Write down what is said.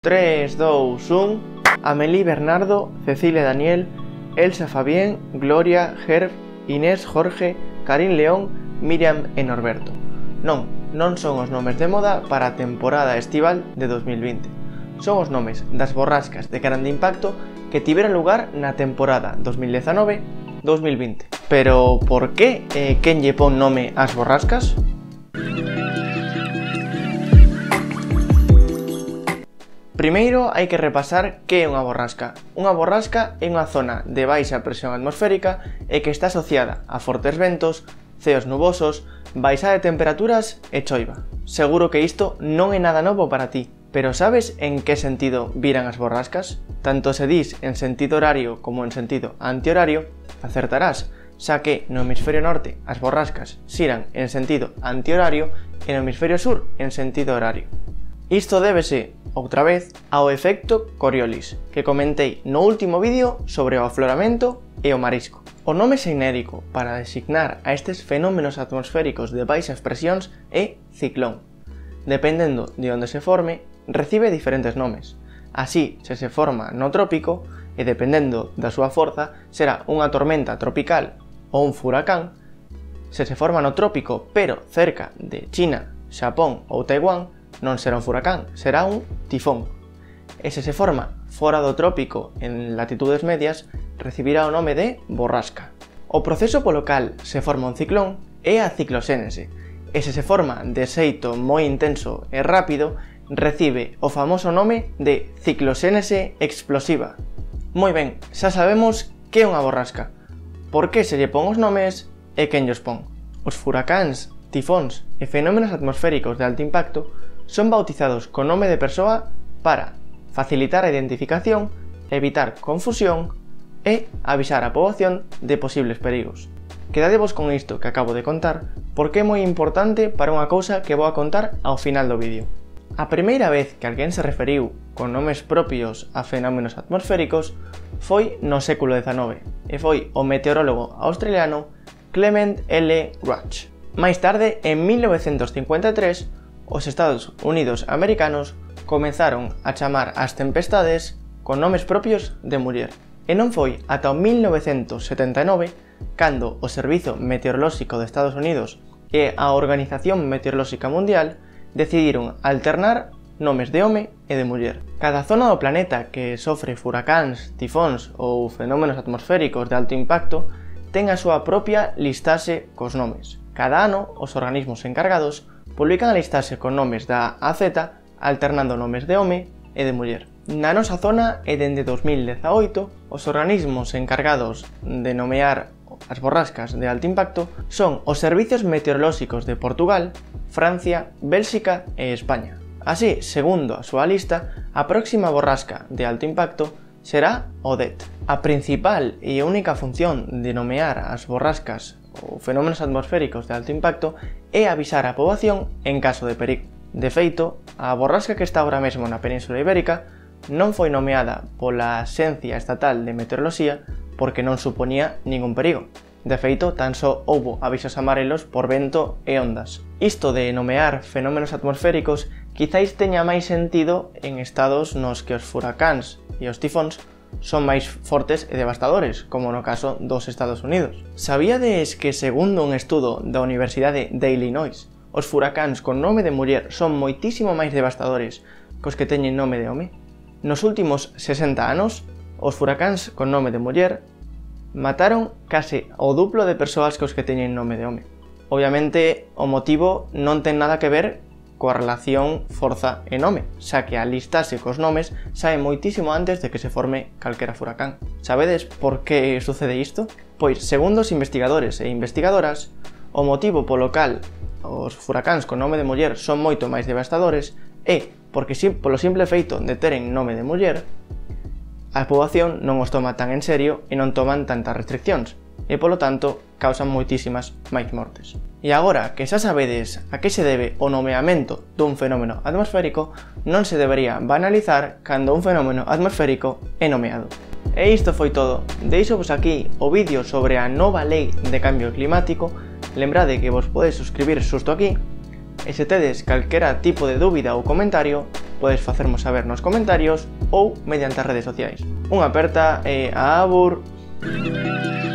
3, 2, 1... Amélie Bernardo, Cecilia Daniel, Elsa Fabián, Gloria, Herb, Inés Jorge, Karin León, Miriam e Norberto. Non son os nomes de moda para a temporada estival de 2020. Son os nomes das borrascas de grande impacto que tiveron lugar na temporada 2019-2020. Pero por que quen lle pon nome ás borrascas? Primeiro hai que repasar que é unha borrasca. Unha borrasca é unha zona de baixa presión atmosférica e que está asociada a fortes ventos, ceos nubosos, baixa de temperaturas e choiva. Seguro que isto non é nada novo para ti, pero sabes en que sentido viran as borrascas? Tanto se dis en sentido horario como en sentido antihorario, acertarás, xa que no hemisferio norte as borrascas xiran en sentido antihorario e no hemisferio sur en sentido horario. Isto débese, outra vez, ao efecto Coriolis, que comentei no último vídeo sobre o afloramento e o marisco. O nome xenérico para designar a estes fenómenos atmosféricos de baixas presións é ciclón. Dependendo de onde se forme, recibe diferentes nomes. Así, se se forma no trópico, e dependendo da súa forza, será unha tormenta tropical ou un furacán. Se se forma no trópico, pero cerca de China, Xapón ou Taiwán, non será un furacán, será un tifón. E se se forma fora do trópico en latitudes medias, recibirá o nome de borrasca. O proceso polo cal se forma un ciclón é a cicloxénese, e se se forma de xeito moi intenso e rápido, recibe o famoso nome de cicloxénese explosiva. Moi ben, xa sabemos que é unha borrasca, por que se lle pon os nomes e quen llos pon. Os furacáns, tifóns e fenómenos atmosféricos de alto impacto son bautizados co nome de persoa para facilitar a identificación, evitar confusión e avisar a poboación de posibles perigos. Quedadevos con isto que acabo de contar porque é moi importante para unha cousa que vou a contar ao final do vídeo. A primeira vez que alguén se referiu con nomes propios a fenómenos atmosféricos foi no século XIX e foi o meteorólogo australiano Clement L. Grudge. Máis tarde, en 1953, os Estados Unidos americanos comenzaron a chamar ás tempestades con nomes propios de muller. E non foi ata o 1979 cando o Servizo Meteorolóxico de Estados Unidos e a Organización Meteorolóxica Mundial decidiron alternar nomes de home e de muller. Cada zona do planeta que sofre furacáns, tifóns ou fenómenos atmosféricos de alto impacto ten a súa propia listaxe cos nomes. Cada ano, os organismos encargados publican a listaxe con nomes da A a Z, alternando nomes de home e de muller. Na nosa zona, e dende 2018, os organismos encargados de nomear as borrascas de alto impacto son os Servicios Meteorolóxicos de Portugal, Francia, Bélxica e España. Así, segundo a súa lista, a próxima borrasca de alto impacto será Odette. A principal e única función de nomear as borrascas ou fenómenos atmosféricos de alto impacto é avisar a poboación en caso de perigo. De feito, a borrasca que está ahora mesmo na Península Ibérica non foi nomeada pola Axencia Estatal de Meteoroloxía porque non suponía ningún perigo. De feito, tan só houbo avisos amarelos por vento e ondas. Isto de nomear fenómenos atmosféricos quizáis teña máis sentido en estados nos que os furacáns e os tifóns son máis fortes e devastadores, como no caso dos Estados Unidos. Sabíades que, segundo un estudo da Universidade de Illinois, os furacáns con nome de muller son moitísimo máis devastadores cos que teñen nome de home? Nos últimos 60 anos, os furacáns con nome de muller mataron case o duplo de persoas cos que teñen nome de home. Obviamente, o motivo non ten nada que ver coa relación forza e nome, xa que a listaxe cos nomes sae moitísimo antes de que se forme calquera furacán. Sabedes por que sucede isto? Pois, segundo os investigadores e investigadoras, o motivo polo cal os furacáns con nome de muller son moito máis devastadores é porque polo simple feito de teren nome de muller, a poboación non os toma tan en serio e non toman tantas restriccións, e polo tanto causan moitísimas máis mortes. E agora que xa sabedes a que se debe o nomeamento dun fenómeno atmosférico, non se debería banalizar cando un fenómeno atmosférico é nomeado. E isto foi todo. Deixovos aquí o vídeo sobre a nova lei de cambio climático. Lembrade que vos podedes suscribir xusto aquí, e se tedes calquera tipo de dúbida ou comentario, podes facermos saber nos comentarios ou mediante as redes sociais. Unha aperta e a abur!